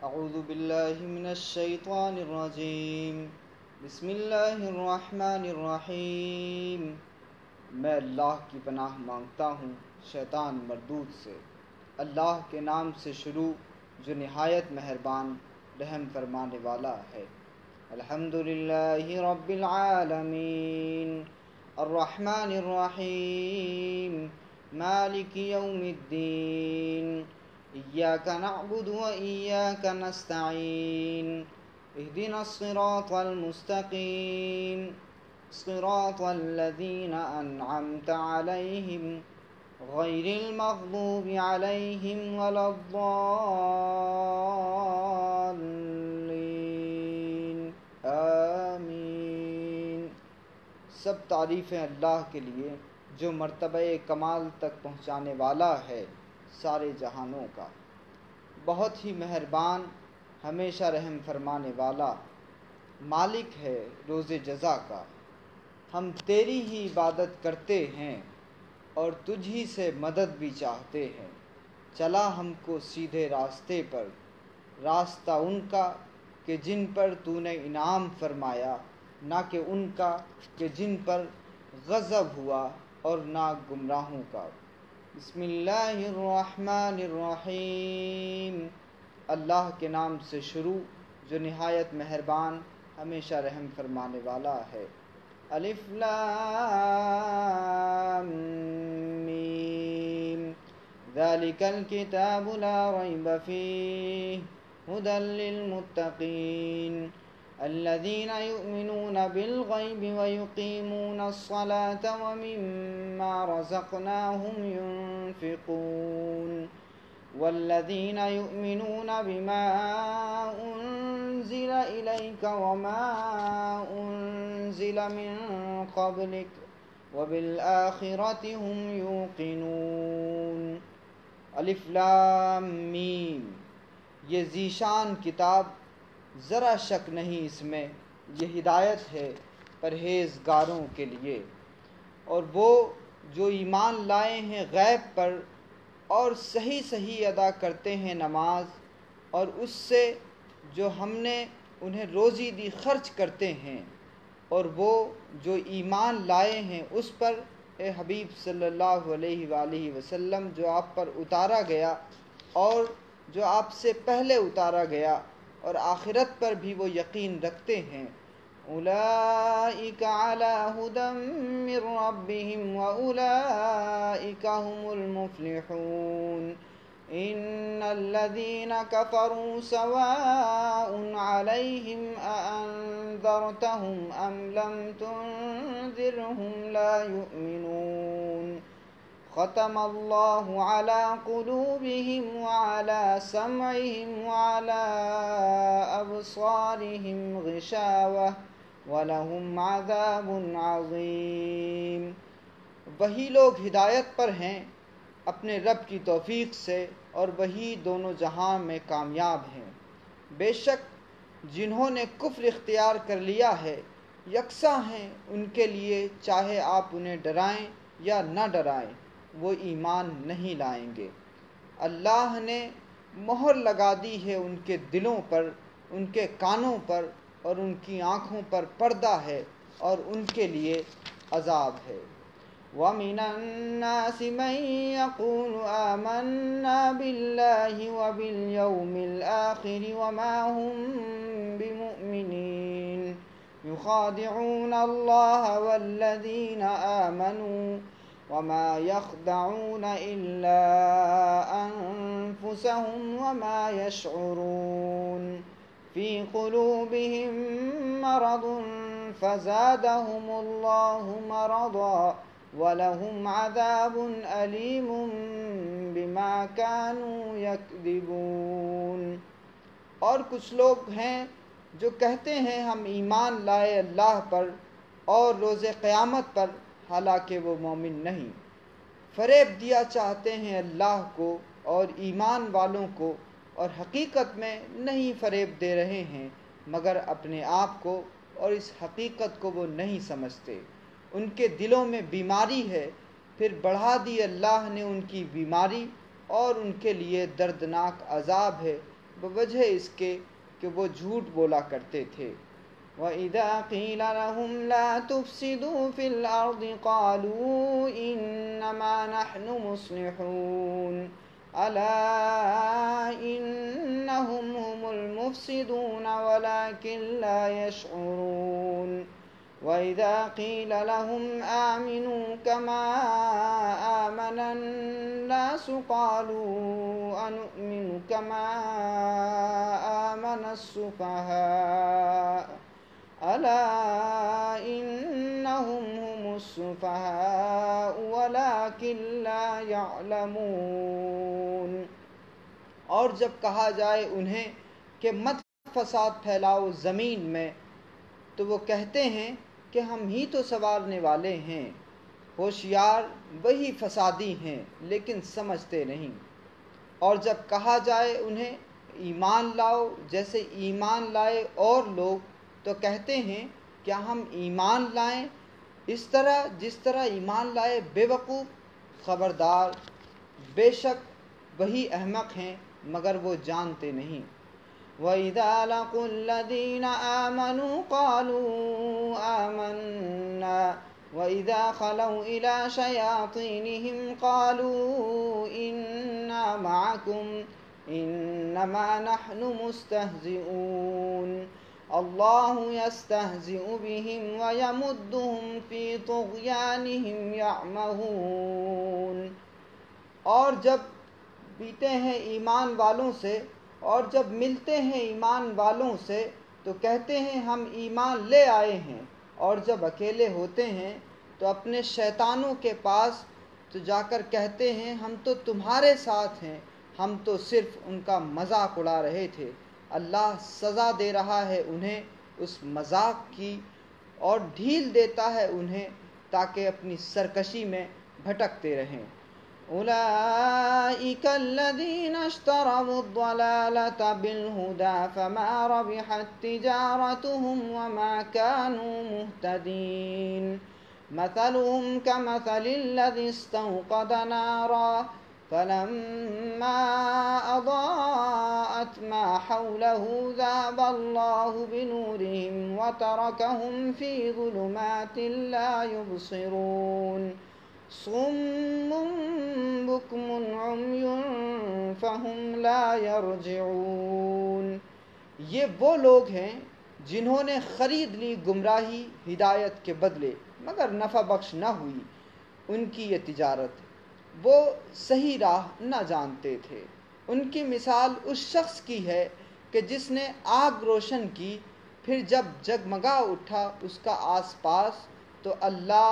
اعوذ باللہ من الشیطان الرجیم بسم اللہ الرحمن الرحیم۔ میں اللہ کی پناہ مانگتا ہوں شیطان مردود سے۔ اللہ کے نام سے شروع جو نہایت مہربان رحم فرمانے والا ہے۔ الحمدللہ رب العالمین الرحمن الرحیم مالک یوم الدین إياك نعبد وإياك نستعين اهدنا الصراط المستقيم صراط الذين أنعمت عليهم غير المغضوب عليهم ولا الضالين آمین۔ سب تعریفیں اللہ کے لیے جو مرتبہ کمال تک پہنچانے والا ہے سارے جہانوں کا، بہت ہی مہربان، ہمیشہ رحم فرمانے والا، مالک ہے روز جزا کا۔ ہم تیری ہی عبادت کرتے ہیں اور تجھ ہی سے مدد بھی چاہتے ہیں۔ چلا ہم کو سیدھے راستے پر، راستہ ان کا کہ جن پر تو نے انعام فرمایا، نہ کہ ان کا کہ جن پر غضب ہوا، اور نہ گمراہوں کا۔ بسم اللہ الرحمن الرحیم۔ اللہ کے نام سے شروع جو نہایت مہربان ہمیشہ رحم فرمانے والا ہے۔ الف لام میم ذالک الکتاب لا ریب فیہ ھدی للمتقین الذین یؤمنون بالغیب ویقیمون الصلاة ومما رزقناهم ينفقون والذین یؤمنون بما انزل الیک وما انزل من قبلک وبالآخرة هم یوقنون۔ الف لام میم، یہ ذیشان کتاب، ذرا شک نہیں اس میں، یہ ہدایت ہے پرہیزگاروں کے لیے، اور وہ جو ایمان لائے ہیں غیب پر اور صحیح ادا کرتے ہیں نماز، اور اس سے جو ہم نے انہیں روزی دی خرچ کرتے ہیں، اور وہ جو ایمان لائے ہیں اس پر اے حبیب صلی اللہ علیہ وآلہ وسلم جو آپ پر اتارا گیا اور جو آپ سے پہلے اتارا گیا، اور آخرت پر بھی وہ یقین رکھتے ہیں۔ اولئک علی ھدی من ربہم واولئک ھم المفلحون۔ ان الذین کفروا سواء علیہم اانذرتہم ام لم تنذرہم لا یؤمنون۔ ختم اللہ علی قلوبہم وعلی سمعہم وعلی ابصارہم غشاوہ ولہم عذاب عظیم۔ وہی لوگ ہدایت پر ہیں اپنے رب کی توفیق سے، اور وہی دونوں جہاں میں کامیاب ہیں۔ بے شک جنہوں نے کفر اختیار کر لیا ہے یکساں ہیں ان کے لیے، چاہے آپ انہیں ڈرائیں یا نہ ڈرائیں، وہ ایمان نہیں لائیں گے۔ اللہ نے مہر لگا دی ہے ان کے دلوں پر، ان کے کانوں پر اور ان کی آنکھوں پر پردہ ہے، اور ان کے لیے عذاب ہے۔ وَمِنَ النَّاسِ مَن يَقُولُ آمَنَّا بِاللَّهِ وَبِالْيَوْمِ الْآخِرِ وَمَا هُم بِمُؤْمِنِينَ يُخَادِعُونَ اللَّهَ وَالَّذِينَ آمَنُوا وَمَا يَخْدَعُونَ إِلَّا أَنفُسَهُمْ وَمَا يَشْعُرُونَ فِي قُلُوبِهِم مَّرَضٌ فَزَادَهُمُ اللَّهُ مَرَضًا وَلَهُمْ عَذَابٌ أَلِيمٌ بِمَا كَانُوا يَكْذِبُونَ۔ اور کچھ لوگ ہیں جو کہتے ہیں ہم ایمان لائے اللہ پر اور روز قیامت پر، حالانکہ وہ مومن نہیں۔ فریب دیا چاہتے ہیں اللہ کو اور ایمان والوں کو، اور حقیقت میں نہیں فریب دے رہے ہیں مگر اپنے آپ کو، اور اس حقیقت کو وہ نہیں سمجھتے۔ ان کے دلوں میں بیماری ہے، پھر بڑھا دی اللہ نے ان کی بیماری، اور ان کے لیے دردناک عذاب ہے بوجہ اس کے کہ وہ جھوٹ بولا کرتے تھے۔ وَإِذَا قِيلَ لَهُمْ لَا تُفْسِدُوا فِي الْأَرْضِ قَالُوا إِنَّمَا نَحْنُ مُصْلِحُونَ أَلَا إِنَّهُمْ هُمُ الْمُفْسِدُونَ وَلَكِنْ لَا يَشْعُرُونَ وَإِذَا قِيلَ لَهُمْ آمِنُوا كَمَا آمَنَ النَّاسُ قَالُوا أَنُؤْمِنُ كَمَا آمَنَ السُّفَهَاءُ أَلَا إِنَّهُمْ هُمُ السُّفَهَاءُ وَلَكِنْ لَا يَعْلَمُونَ۔ اور جب کہا جائے انہیں کہ مت فساد پھیلاؤ زمین میں، تو وہ کہتے ہیں کہ ہم ہی تو سنوارنے والے ہیں، ہوشیار وہی فسادی ہیں لیکن سمجھتے نہیں۔ اور جب کہا جائے انہیں ایمان لاؤ جیسے ایمان لائے اور لوگ، تو کہتے ہیں کیا ہم ایمان لائیں اس طرح جس طرح ایمان لائے بے وقوف؟ خبردار، بے شک وہی احمق ہیں مگر وہ جانتے نہیں۔ وَإِذَا لَقُوا الَّذِينَ آمَنُوا قَالُوا آمَنَّا وَإِذَا خَلَوْا إِلَى شَيَاطِينِهِمْ قَالُوا إِنَّا مَعَكُمْ إِنَّمَا نَحْنُ مُسْتَهْزِئُونَ اللَّهُ يَسْتَهْزِئُ بِهِمْ وَيَمُدُّهُمْ فِي طُغْيَانِهِمْ يَعْمَهُونَ۔ اور جب بیتے ہیں ایمان والوں سے اور جب ملتے ہیں ایمان والوں سے تو کہتے ہیں ہم ایمان لے آئے ہیں، اور جب اکیلے ہوتے ہیں تو اپنے شیطانوں کے پاس تو جا کر کہتے ہیں ہم تو تمہارے ساتھ ہیں، ہم تو صرف ان کا مذاق اڑا رہے تھے۔ اللہ سزا دے رہا ہے انہیں اس مذاق کی اور ڈھیل دیتا ہے انہیں تاکہ اپنی سرکشی میں بھٹکتے رہیں۔ أولئك الذين اشتروا الضلالة بالهدى فما ربحت تجارتهم وما كانوا مهتدين مثلهم كمثل الذي استوقد نارا فلما أضاءت ما حوله ذهب الله بنورهم وتركهم في ظلمات لا يبصرون صم بكم عمي فهم لا يرجعون۔ یہ وہ لوگ ہیں جنہوں نے خرید لی گمراہی ہدایت کے بدلے مگر نفع بخش نہ ہوئی ان کی یہ تجارت، وہ صحیح راہ نہ جانتے تھے۔ ان کی مثال اس شخص کی ہے کہ جس نے آگ روشن کی، پھر جب جگمگا اٹھا اس کا آس پاس تو اللہ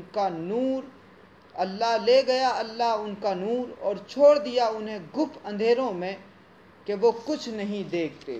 لے گیا ان کا نور اور چھوڑ دیا انہیں گپ اندھیروں میں کہ وہ کچھ نہیں دیکھتے۔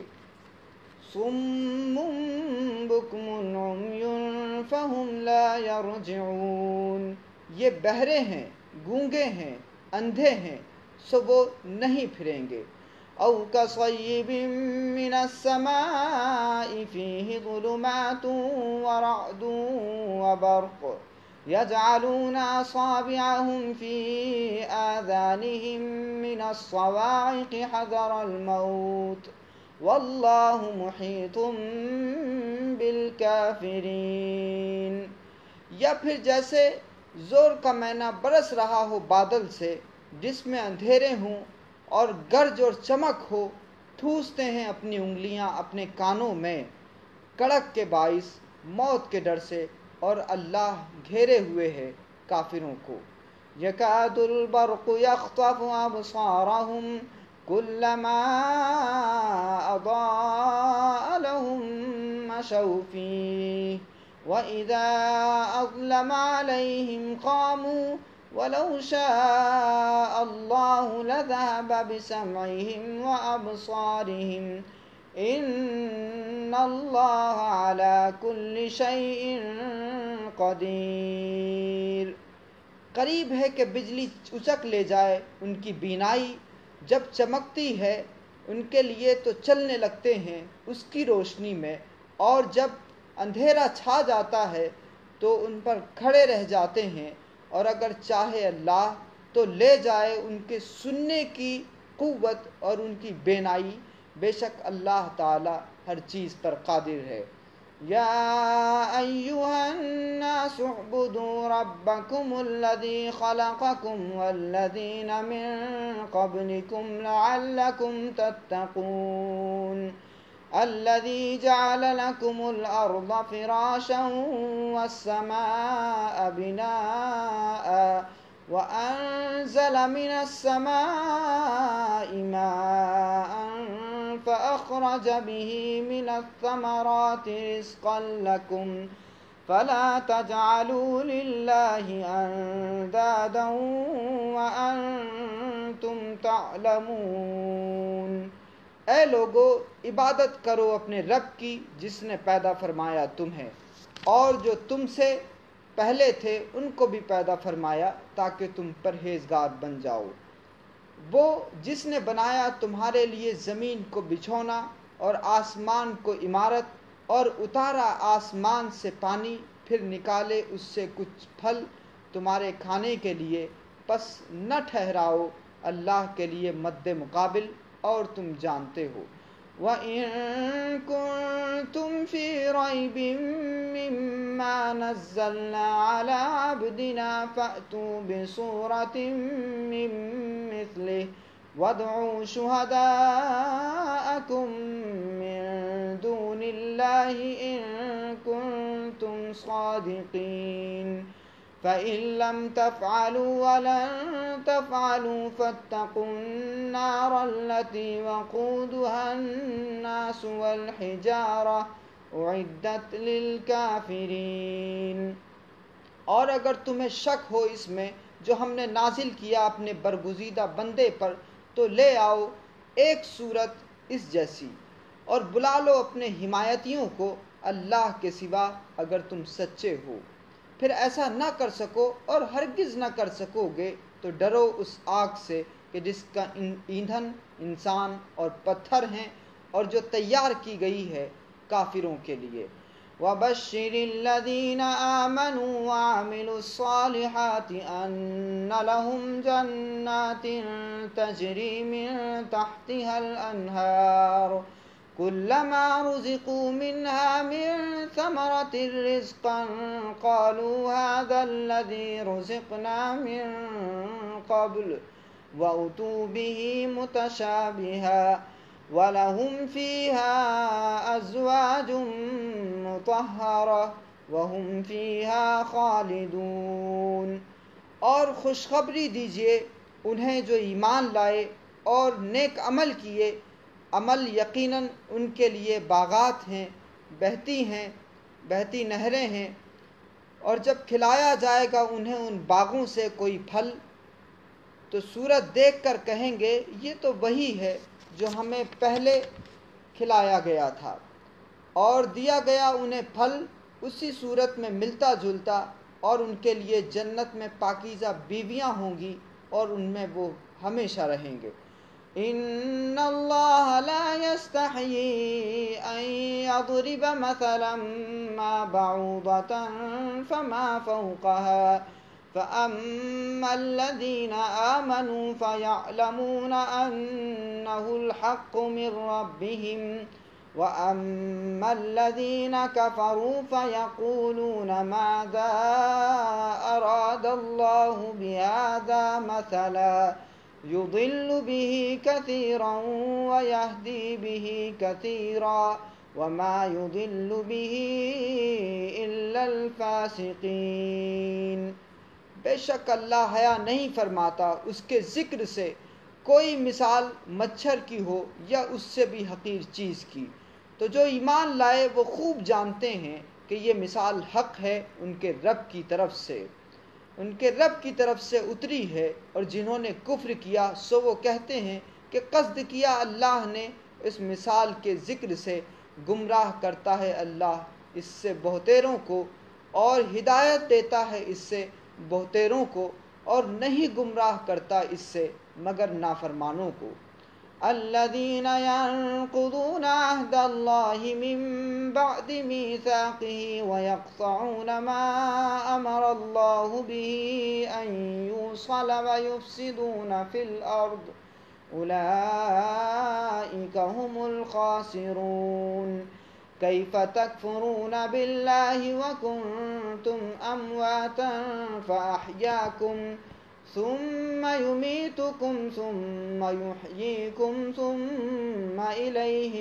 صم بکم عمی فہم لا یرجعون، یہ بہرے ہیں، گونگے ہیں، اندھے ہیں، سو وہ نہیں پھریں گے۔ او کصیب من السماء فیہ ظلمات ورعد وبرق يجعلون أصابعهم في آذانهم من الصواعق حذر الموت والله محيط بالكافرين۔ یا پھر جیسے زور کا مینہ برس رہا ہو بادل سے جس میں اندھیرے ہوں اور گرج اور چمک ہو، ٹھوستے ہیں اپنی انگلیاں اپنے کانوں میں کڑک کے باعث موت کے ڈر سے، اور اللہ گھیرے ہوئے ہے کافروں کو۔ یکاد البرق یخطف ابصارهم كلما اضاء لهم مشوا فيه واذا اظلم عليهم قاموا ولو شاء الله لذهب بسمعهم وابصارهم ان اللہ علی کل شیء قدیر۔ قریب ہے کہ بجلی اچک لے جائے ان کی بینائی، جب چمکتی ہے ان کے لیے تو چلنے لگتے ہیں اس کی روشنی میں، اور جب اندھیرا چھا جاتا ہے تو ان پر کھڑے رہ جاتے ہیں، اور اگر چاہے اللہ تو لے جائے ان کے سننے کی قوت اور ان کی بینائی بے شک اللہ تعالی ہر چیز پر قادر ہے۔ یا ایہا الناس اعبدوا ربکم الذی خلقکم والذین من قبلکم لعلکم تتقون الذي جعل لكم الأرض فراشا والسماء بناء وأنزل من السماء ماء فأخرج به من الثمرات رزقا لكم فلا تجعلوا لله أندادا وأنتم تعلمون۔ اے لوگو، عبادت کرو اپنے رب کی جس نے پیدا فرمایا تمہیں اور جو تم سے پہلے تھے ان کو بھی پیدا فرمایا تاکہ تم پرہیزگار بن جاؤ۔ وہ جس نے بنایا تمہارے لیے زمین کو بچھونا اور آسمان کو عمارت، اور اتارا آسمان سے پانی، پھر نکالے اس سے کچھ پھل تمہارے کھانے کے لیے، پس نہ ٹھہراؤ اللہ کے لیے مد مقابل اور تم جانتے ہو۔ وَإِن كُنتُمْ فِي رَيْبٍ مِّمَّا نَزَّلْنَا عَلَىٰ عَبْدِنَا فَأْتُوا بِسُورَةٍ مِّن مِّثْلِهِ وَادْعُوا شُهَدَاءَكُم مِّن دُونِ اللَّهِ إِن كُنتُمْ صَادِقِينَ فَإِن لَّمْ تَفْعَلُوا وَلَن تَفْعَلُوا فَاتَّقُوا النَّارَ الَّتِي وَقُودُهَا النَّاسُ وَالْحِجَارَةُ أُعِدَّتْ لِلْكَافِرِينَ۔ اور اگر تمہیں شک ہو اس میں جو ہم نے نازل کیا اپنے برگزیدہ بندے پر، تو لے آؤ ایک صورت اس جیسی اور بلا لو اپنے حمایتیوں کو اللہ کے سوا اگر تم سچے ہو۔ پھر ایسا نہ کر سکو اور ہرگز نہ کر سکو گے تو ڈرو اس آگ سے کہ جس کا ایندھن انسان اور پتھر ہیں اور جو تیار کی گئی ہے کافروں کے لیے۔ وَبَشِّرِ الَّذِينَ آمَنُوا وَعَمِلُوا الصَّالِحَاتِ أَنَّ لَهُمْ جَنَّاتٍ تَجْرِي مِن تَحْتِهَا الْأَنْهَارُ كُلَّمَا رُزِقُوا مِنْهَا مِن ثَمَرَةٍ رِّزْقًا قَالُوا هَٰذَا الَّذِي رُزِقْنَا مِن قَبْلُ وَأُتُوا بِهِ مُتَشَابِهًا وَلَهُمْ فِيهَا أَزْوَاجٌ مُّطَهَّرَةٌ وَهُمْ فِيهَا خَالِدُونَ۔ اور خوشخبری دیجیے انہیں جو ایمان لائے اور نیک عمل کیے، عمل یقیناً ان کے لیے باغات ہیں، بہتی نہریں ہیں، اور جب کھلایا جائے گا انہیں ان باغوں سے کوئی پھل تو صورت دیکھ کر کہیں گے یہ تو وہی ہے جو ہمیں پہلے کھلایا گیا تھا، اور دیا گیا انہیں پھل اسی صورت میں ملتا جلتا، اور ان کے لیے جنت میں پاکیزہ بیویاں ہوں گی اور ان میں وہ ہمیشہ رہیں گے۔ ان اللہ لا يستحيي ان يضرب مثلا ما بعوضة فما فوقها فأما الذين آمنوا فيعلمون أنه الحق من ربهم وأما الذين كفروا فيقولون ماذا أراد الله بهذا مثلا يضل به كثيرا ويهدي به كثيرا وما يضل به إلا الفاسقين۔ بے شک اللہ حیا نہیں فرماتا اس کے ذکر سے کوئی مثال مچھر کی ہو یا اس سے بھی حقیر چیز کی، تو جو ایمان لائے وہ خوب جانتے ہیں کہ یہ مثال حق ہے ان کے رب کی طرف سے اتری ہے، اور جنہوں نے کفر کیا سو وہ کہتے ہیں کہ قصد کیا اللہ نے اس مثال کے ذکر سے گمراہ کرتا ہے اللہ اس سے بہتیروں کو، اور ہدایت دیتا ہے اس سے بہتیروں کو، اور نہیں گمراہ کرتا اس سے مگر نافرمانوں کو۔ الذين ينقضون عهد الله من بعد ميثاقه ويقطعون ما أمر الله به أن يوصل ويفسدون في الأرض أولئك هم الخاسرون كيف تكفرون بالله وكنتم أمواتا فأحياكم ثم يميتكم ثم يحييكم ثم إليه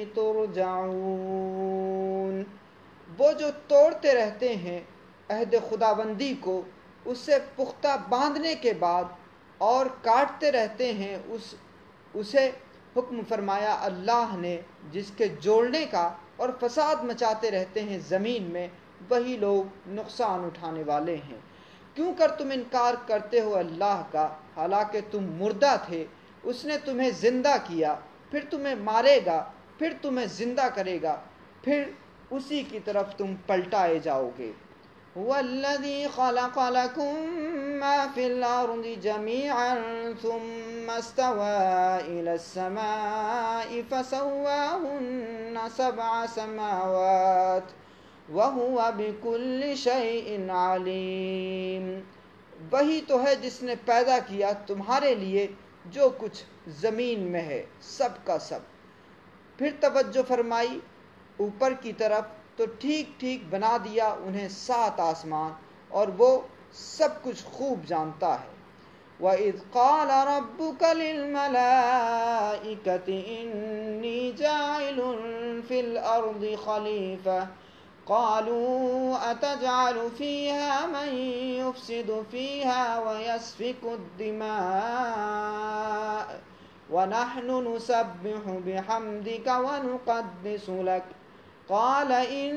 ترجعون۔ وہ جو توڑتے رہتے ہیں عہد خداوندی کو اسے پختہ باندھنے کے بعد اور کاٹتے رہتے ہیں اسے حکم فرمایا اللہ نے جس کے جوڑنے کا اور فساد مچاتے رہتے ہیں زمین میں، وہی لوگ نقصان اٹھانے والے ہیں۔ کیوں کر تم انکار کرتے ہو اللہ کا حالانکہ تم مردہ تھے؟ اس نے تمہیں زندہ کیا، پھر تمہیں مارے گا، پھر تمہیں زندہ کرے گا، پھر اسی کی طرف تم پلٹائے جاؤ گے۔ هو الذي خلق لكم ما في الأرض جميعا ثم استوى إلى السماء فسواهن سبع سماوات وهو بكل شيء عليم۔ وہی تو ہے جس نے پیدا کیا تمہارے لیے جو کچھ زمین میں ہے، سب کا سب۔ پھر توجہ فرمائی اوپر کی طرف تو ٹھیک ٹھیک بنا دیا انہیں 7 آسمان، اور وہ سب کچھ خوب جانتا ہے۔ وَإِذْ قَالَ رَبُّكَ لِلْمَلَائِكَةِ إِنِّي جَاعِلٌ فِي الْأَرْضِ خَلِيفَةً قَالُوا أَتَجْعَلُ فِيهَا مَن يُفْسِدُ فِيهَا وَيَسْفِكُ الدِّمَاءَ وَنَحْنُ نُسَبِّحُ بِحَمْدِكَ وَنُقَدِّسُ لَكَ قال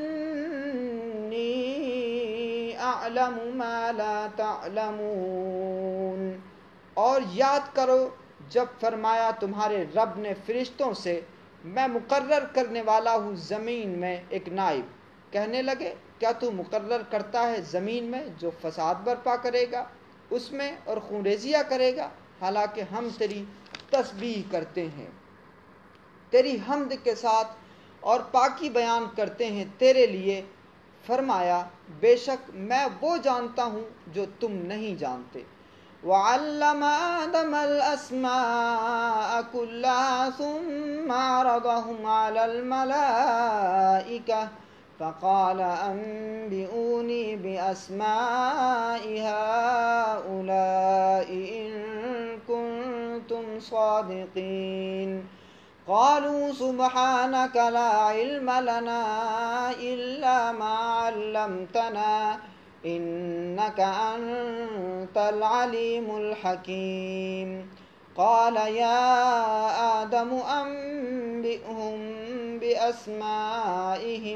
انی اعلم ما لا تعلمون۔ اور یاد کرو جب فرمایا تمہارے رب نے فرشتوں سے میں مقرر کرنے والا ہوں زمین میں ایک نائب۔ کہنے لگے کیا تو مقرر کرتا ہے زمین میں جو فساد برپا کرے گا، اس میں اور خونریزیاں کرے گا، حالانکہ ہم تیری تسبیح کرتے ہیں، تیری حمد کے ساتھ اور پاکی بیان کرتے ہیں تیرے لیے۔ فرمایا بے شک میں وہ جانتا ہوں جو تم نہیں جانتے۔ وَعَلَّمَ آدَمَ الْأَسْمَاءَ كُلَّهَا ثُمَّ عَرَضَهُمْ عَلَى الْمَلَائِكَةِ فَقَالَ أَنبِئُونِي بِأَسْمَاءِ هَؤُلَاءِ إِن كُنتُمْ صَادِقِينَ۔ قالوا سبحانك لا علم لنا إلا ما علمتنا إنك أنت العليم الحكيم۔ قال يا آدم أنبئهم بأسمائهم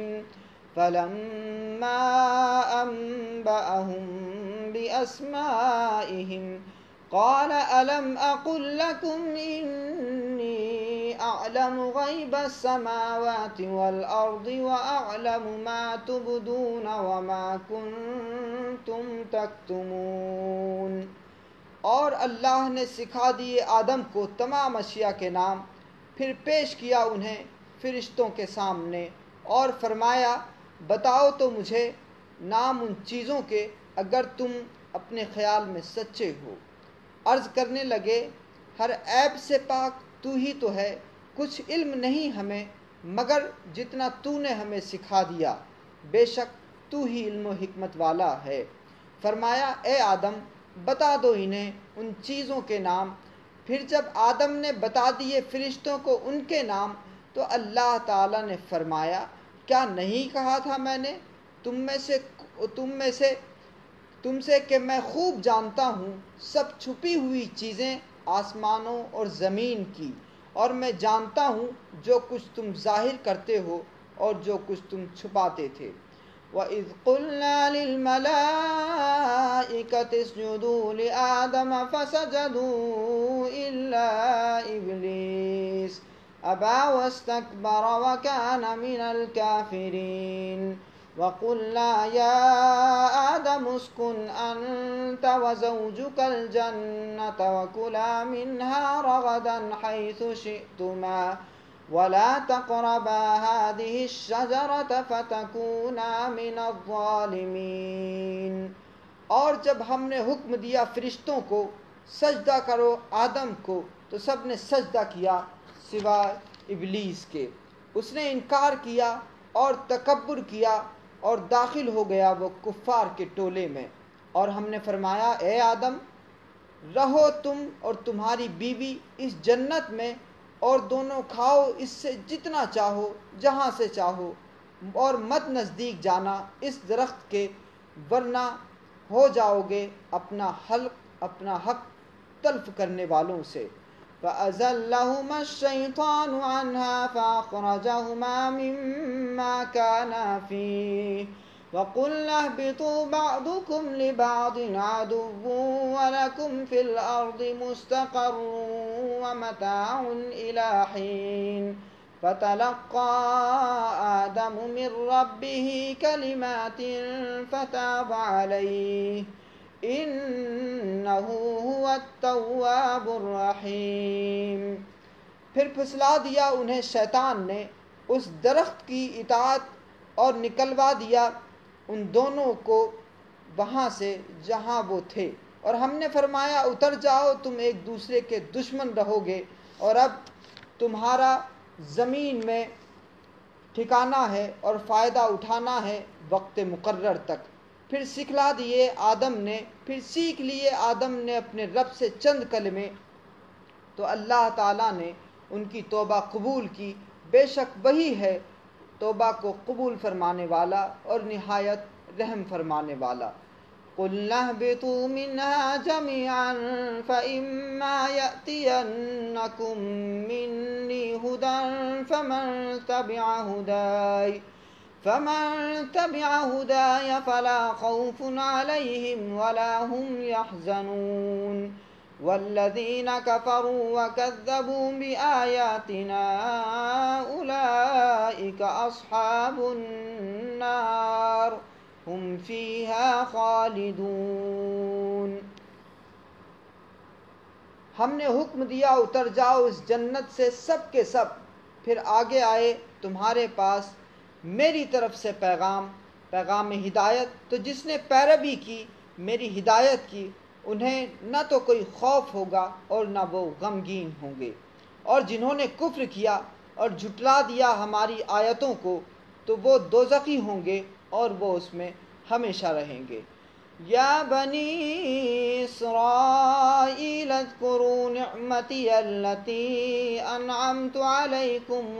فلما أنبأهم بأسمائهم قال ألم أقل لكم إني أعلم غيب السماوات والأرض وأعلم ما تبدون وما كنتم تكتمون۔ اور اللہ نے سکھا دیے آدم کو تمام اشیاء کے نام، پھر پیش کیا انہیں فرشتوں کے سامنے اور فرمایا بتاؤ تو مجھے نام ان چیزوں کے اگر تم اپنے خیال میں سچے ہو۔ عرض کرنے لگے ہر عیب سے پاک تو ہی تو ہے، کچھ علم نہیں ہمیں مگر جتنا تو نے ہمیں سکھا دیا، بے شک تو ہی علم و حکمت والا ہے۔ فرمایا اے آدم بتا دو انہیں ان چیزوں کے نام۔ پھر جب آدم نے بتا دیے فرشتوں کو ان کے نام تو اللہ تعالیٰ نے فرمایا کیا نہیں کہا تھا میں نے تم سے کہ میں خوب جانتا ہوں سب چھپی ہوئی چیزیں آسمانوں اور زمین کی، اور میں جانتا ہوں جو کچھ تم ظاہر کرتے ہو اور جو کچھ تم چھپاتے تھے۔ وَإِذْ قُلْنَا لِلْمَلَائِكَةِ اسْجُدُوا لِآدَمَ فَسَجَدُوا إِلَّا إِبْلِيسَ أَبَى وَاسْتَكْبَرَ وَكَانَ مِنَ الْكَافِرِينَ۔ وَقُلْنَا يَا آدَمُ اسْكُنْ أَنْتَ وَزَوْجُكَ الْجَنَّةَ وَكُلَا مِنْهَا رَغَدًا حَيْثُ شِئْتُمَا وَلَا تَقْرَبَا هَٰذِهِ الشَّجَرَةَ فَتَكُونَا مِنَ الظَّالِمِينَ۔ اور جب ہم نے حکم دیا فرشتوں کو سجدہ کرو آدم کو، تو سب نے سجدہ کیا سوائے ابلیس کے۔ اس نے انکار کیا اور تکبر کیا اور داخل ہو گیا وہ کفار کے ٹولے میں۔ اور ہم نے فرمایا اے آدم رہو تم اور تمہاری بیوی اس جنت میں، اور دونوں کھاؤ اس سے جتنا چاہو جہاں سے چاہو، اور مت نزدیک جانا اس درخت کے، ورنہ ہو جاؤ گے اپنا حق تلف کرنے والوں سے۔ فَأَزَلَّهُمَا الشَّيْطَانُ عَنْهَا فَأَخْرَجَهُمَا مِمَّا كَانَا فِيهِ وَقُلْنَا اهْبِطُوا بَعْضُكُمْ لِبَعْضٍ عَدُوٌّ وَلَكُمْ فِي الْأَرْضِ مُسْتَقَرٌّ وَمَتَاعٌ إِلَىٰ حِينٍ فَتَلَقَّىٰ آدَمُ مِن رَّبِّهِ كَلِمَاتٍ فَتَابَ عَلَيْهِ إِنَّهُ هُوَ التَّوَّابُ الرَّحِيمُ۔ پھر پھسلا دیا انہیں شیطان نے اس درخت کی اطاعت اور نکلوا دیا ان دونوں کو وہاں سے جہاں وہ تھے، اور ہم نے فرمایا اتر جاؤ، تم ایک دوسرے کے دشمن رہو گے، اور اب تمہارا زمین میں ٹھکانہ ہے اور فائدہ اٹھانا ہے وقت مقرر تک۔ پھر سیکھ لیے آدم نے اپنے رب سے چند کلمے، تو اللہ تعالیٰ نے ان کی توبہ قبول کی، بے شک وہی ہے توبہ کو قبول فرمانے والا اور نہایت رحم فرمانے والا۔ قُلْنَا اهْبِطُوا مِنْهَا جَمِيعًا فَإِمَّا يَأْتِيَنَّكُم مِّنِّي هُدًى فَمَن تَبِعَ هُدَايَ فَلَا خَوْفٌ عَلَيْهِمْ وَلَا هُمْ يَحْزَنُونَ وَالَّذِينَ كَفَرُوا وَكَذَّبُوا بِآيَاتِنَا أُولَٰئِكَ أَصْحَابُ النَّارِ هُمْ فِيهَا خَالِدُونَ۔ ہم نے حکم دیا اتر جاؤ اس جنت سے سب کے سب، پھر آگے آئے تمہارے پاس میری طرف سے پیغام ہدایت، تو جس نے پیروی کی میری ہدایت کی انہیں نہ تو کوئی خوف ہوگا اور نہ وہ غمگین ہوں گے، اور جنہوں نے کفر کیا اور جھٹلا دیا ہماری آیتوں کو تو وہ دوزخی ہوں گے اور وہ اس میں ہمیشہ رہیں گے۔ یا بنی اسرائیل اذکروا نعمتی التی انعمت علیکم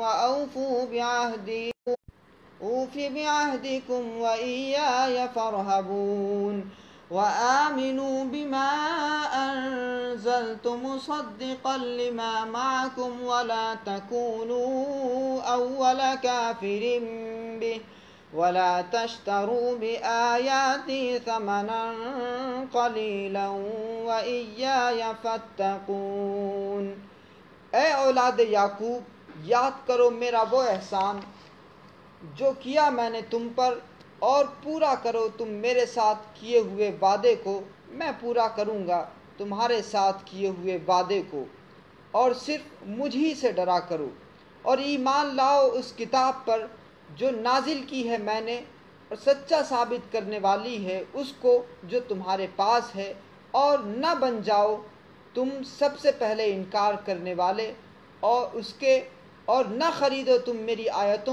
اوف بعہدکم وإیایا فرہبون وآمنوا بما انزلت مصدقا لما معکم ولا تکونوا اول کافر به ولا تشتروا بآیاتی ثمنا قلیلا وإیایا فاتقون۔ اے اولاد یعقوب، یاد کرو میرا وہ احسان جو کیا میں نے تم پر، اور پورا کرو تم میرے ساتھ کیے ہوئے وعدے کو، میں پورا کروں گا تمہارے ساتھ کیے ہوئے وعدے کو، اور صرف مجھ ہی سے ڈرا کرو، اور ایمان لاؤ اس کتاب پر جو نازل کی ہے میں نے، اور سچا ثابت کرنے والی ہے اس کو جو تمہارے پاس ہے، اور نہ بن جاؤ تم سب سے پہلے انکار کرنے والے اور اس کے، اور نہ خریدو تم میری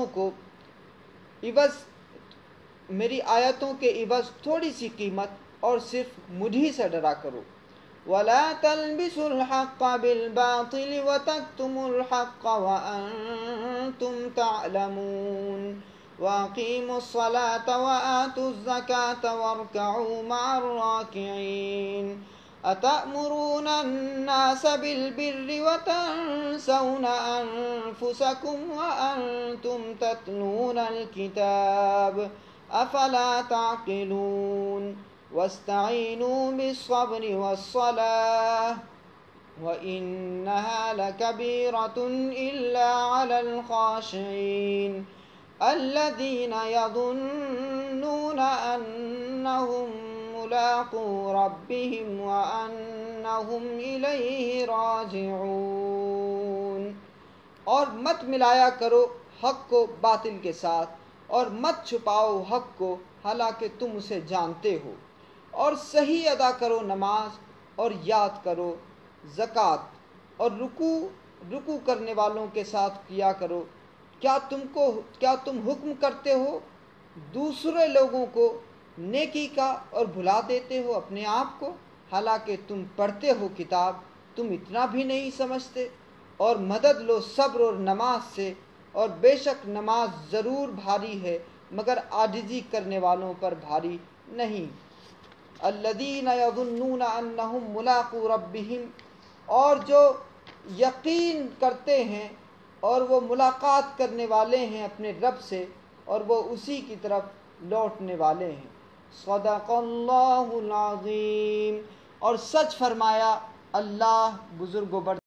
آیتوں کے عوض تھوڑی سی قیمت، اور صرف مجھ ہی سے ڈرا کرو۔ وَلَا تَلْبِسُوا الْحَقَّ بِالْبَاطِلِ وَتَكْتُمُوا الْحَقَّ وَأَنْتُمْ تَعْلَمُونَ وَأَقِيمُوا الصَّلَاةَ وَآتُوا الزَّكَاةَ وَارْكَعُوا مَعَ الرَّاكِعِينَ أَتَأْمُرُونَ النَّاسَ بِالْبِرِّ وَتَنْسَوْنَ أَنفُسَكُمْ وَأَنْتُمْ تَتْلُونَ الْكِتَابَ أَفَلَا تَعْقِلُونَ وَاسْتَعِينُوا بِالصَّبْرِ وَالصَّلَاةِ وَإِنَّهَا لَكَبِيرَةٌ إِلَّا عَلَى الْخَاشِعِينَ الَّذِينَ يَظُنُّونَ أَنَّهُمْ مُلَاقُو رَبِّهِمْ وَأَنَّهُمْ إِلَيْهِ رَاجِعُونَ۔ اور مت ملایا کرو حق کو باطل کے ساتھ، اور مت چھپاؤ حق کو حالانکہ تم اسے جانتے ہو، اور صحیح ادا کرو نماز اور یاد کرو زکوٰۃ، اور رکوع کرنے والوں کے ساتھ کیا کرو۔ کیا تم حکم کرتے ہو دوسرے لوگوں کو نیکی کا اور بھلا دیتے ہو اپنے آپ کو، حالانکہ تم پڑھتے ہو کتاب، تم اتنا بھی نہیں سمجھتے؟ اور مدد لو صبر اور نماز سے، اور بے شک نماز ضرور بھاری ہے مگر عاجزی کرنے والوں پر بھاری نہیں۔ الذین یظنون انہم ملاقو ربہم، اور جو یقین کرتے ہیں اور وہ ملاقات کرنے والے ہیں اپنے رب سے، اور وہ اسی کی طرف لوٹنے والے ہیں۔ صدق اللہ العظیم، اور سچ فرمایا اللہ بزرگ و